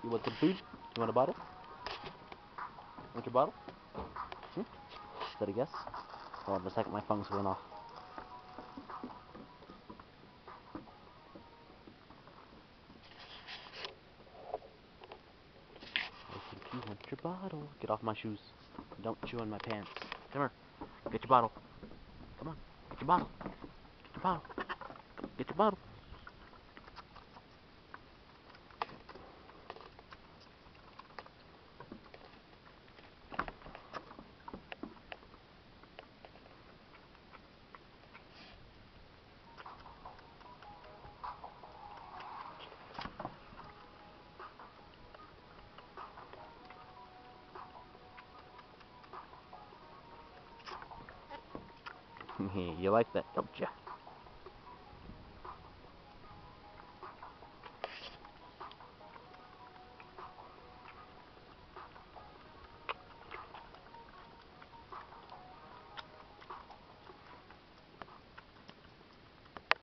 You want some food? You want a bottle? Want your bottle? Hmm? Is that a guess? Hold on a second, my phone's going off. I think you want your bottle. Get off my shoes. Don't chew on my pants. Come here. Get your bottle. Come on. Get your bottle. Get your bottle. Get your bottle. You like that, don't you?